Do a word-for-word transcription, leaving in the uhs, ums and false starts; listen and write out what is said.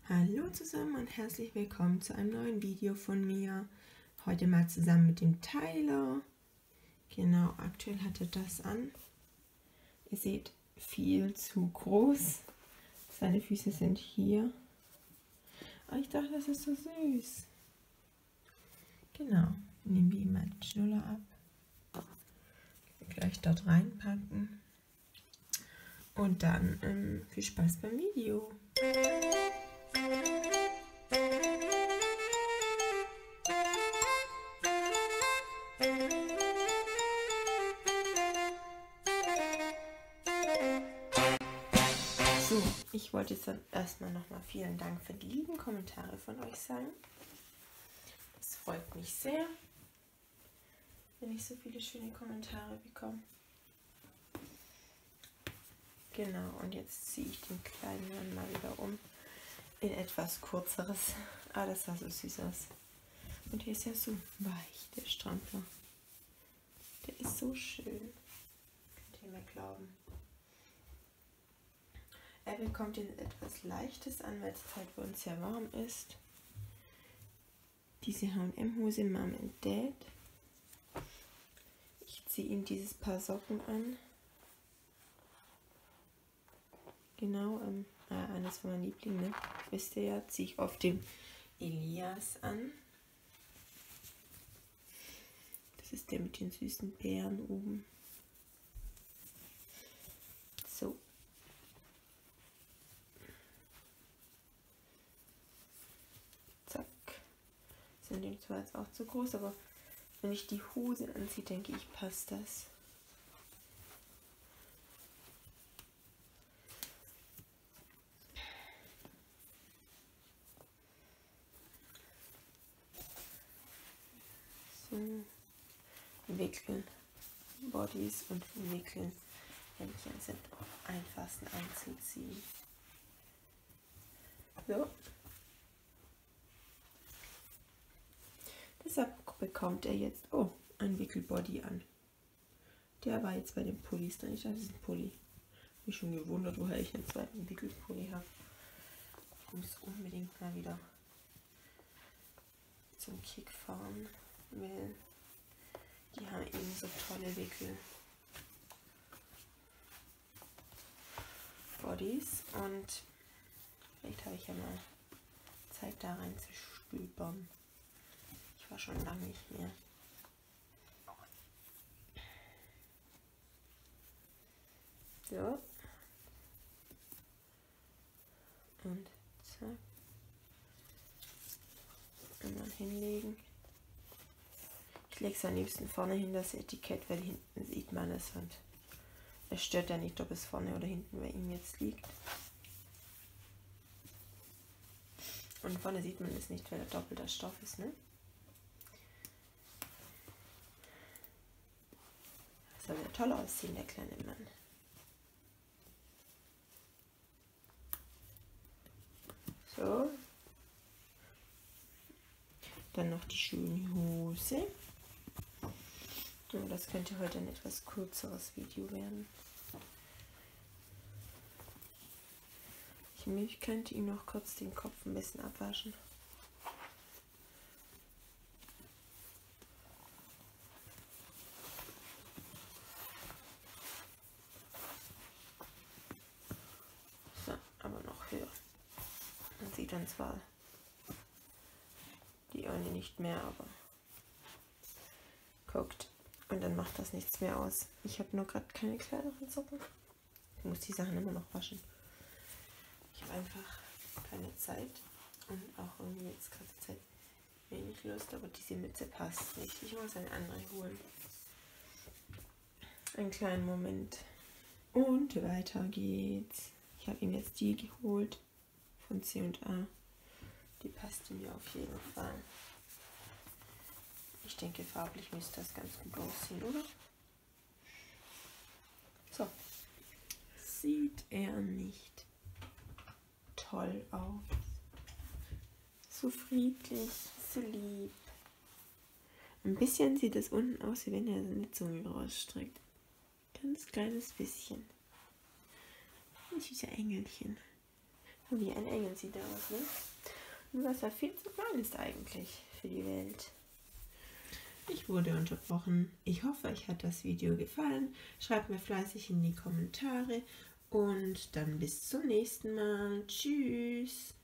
Hallo zusammen und herzlich willkommen zu einem neuen Video von mir. Heute mal zusammen mit dem Tyler. Genau, aktuell hat er das an. Ihr seht, viel zu groß. Seine Füße sind hier. Aber ich dachte, das ist so süß. Genau, nehmen wir ihm mal den Schnuller ab. Gleich dort reinpacken. Und dann ähm, viel Spaß beim Video. So, ich wollte jetzt dann erstmal nochmal vielen Dank für die lieben Kommentare von euch sagen. Es freut mich sehr, wenn ich so viele schöne Kommentare bekomme. Genau, und jetzt ziehe ich den kleinen Mann mal wieder um in etwas Kürzeres. Ah, das sah so süß aus. Und hier ist ja so weich, der Strampler. Der ist so schön. Könnt ihr mir glauben. Er bekommt jetzt etwas Leichtes an, weil es halt bei uns sehr warm ist. Diese H und M-Hose Mom and Dad. Ich ziehe ihm dieses Paar Socken an. Genau, ähm, äh, eines von meinen Lieblingen, ne? Wisst ihr ja, ziehe ich auf dem Elias an. Das ist der mit den süßen Beeren oben. So. Zack. Sind dem zwar jetzt auch zu groß, aber wenn ich die Hose anziehe, denke ich, passt das. So. Wickeln. Bodies und Wickeln. Händchen sind am einfachsten anzuziehen. So. Deshalb bekommt er jetzt, oh, ein Wickelbody an. Der war jetzt bei den Pullis drin. Ich dachte, das ist ein Pulli. Ich habe mich schon gewundert, woher ich einen zweiten Wickelpulli habe. Ich muss unbedingt mal wieder zum Kick fahren, weil die haben eben so tolle Wickel. Bodies und vielleicht habe ich ja mal Zeit da rein zu stöbern. Ich war schon lange nicht mehr. So. Und zack. Einmal hinlegen. Ich lege es am liebsten vorne hin, das Etikett, weil hinten sieht man es und es stört ja nicht, ob es vorne oder hinten bei ihm jetzt liegt. Und vorne sieht man es nicht, weil er doppelter Stoff ist, ne? Das soll ja toll aussehen, der kleine Mann. So. Dann noch die schöne Hose. Und das könnte heute ein etwas kürzeres Video werden. Ich könnte ihm noch kurz den Kopf ein bisschen abwaschen. So, aber noch höher. Man sieht dann zwar die Ohren nicht mehr, aber guckt. Und dann macht das nichts mehr aus. Ich habe nur gerade keine kleineren Socken. Ich muss die Sachen immer noch waschen. Ich habe einfach keine Zeit und auch irgendwie jetzt gerade zur Zeit wenig Lust, aber diese Mütze passt nicht. Ich muss eine andere holen. Einen kleinen Moment. Und weiter geht's. Ich habe ihm jetzt die geholt von C und A. Die passte mir auf jeden Fall. Ich denke, farblich müsste das ganz gut aussehen, oder? So. Sieht er nicht toll aus? So friedlich, so lieb. Ein bisschen sieht es unten aus, wie wenn er seine Zunge rausstreckt. Ganz kleines bisschen. Ein süßer Engelchen. Wie ein Engel sieht er aus, ne? Nur dass er viel zu klein ist eigentlich für die Welt. Ich wurde unterbrochen. Ich hoffe, euch hat das Video gefallen. Schreibt mir fleißig in die Kommentare und dann bis zum nächsten Mal. Tschüss!